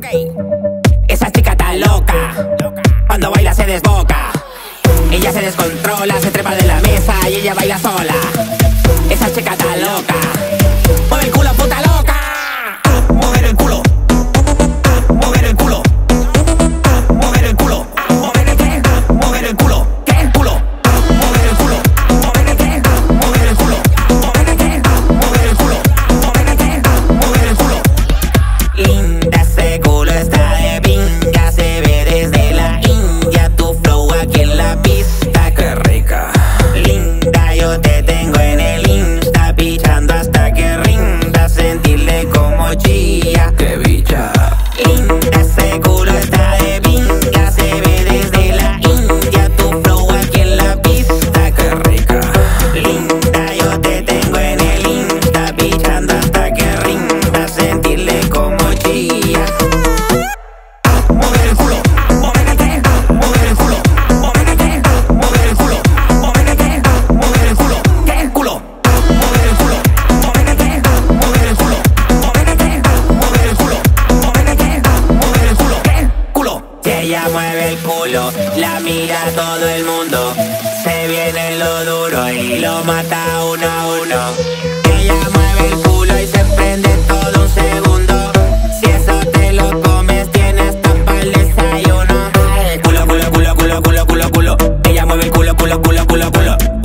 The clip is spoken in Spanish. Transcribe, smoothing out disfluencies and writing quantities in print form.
Esa chica está loca, cuando baila se desboca. Ella se descontrola, se trepa de la mesa y ella baila sola. Esa chica está loca, mueve el culo, puta loca. Mover el culo, mover el culo, mover el culo, mover el qué, mover el culo, ¿qué culo? Mover el culo, mover el qué, mover el culo, mover el qué, mover el culo, mover el qué, mover el culo. Linda, ese culo está de pinga, se ve desde la India. Tu flow aquí en la pista, qué rica. Linda, yo te tengo en el Insta, pichando hasta que rinda, sentirle como chilla, qué bicha. Linda, ese culo está de pinga, se ve desde la India. Tu flow aquí en la pista, qué rica. Linda, yo te tengo en el Insta, pichando hasta que rinda, sentirle como chilla. Mover el culo, mover el qué, mover el culo, mover el qué, mover el culo, mover el qué, mover el culo, ¿qué culo? Mover el culo, mover el qué, mover el culo, mover el qué, mover el culo, mover el qué, mover el culo, ¿qué culo? Si ella mueve el culo, la mira todo el mundo, se viene lo duro y lo mata uno a uno. Ella mueve el culo y se prende todo un segundo. Si eso te lo comes, tienes tapa el desayuno. Culo, culo, culo, culo, culo, culo, culo. Ella mueve el culo, culo, culo, culo, culo.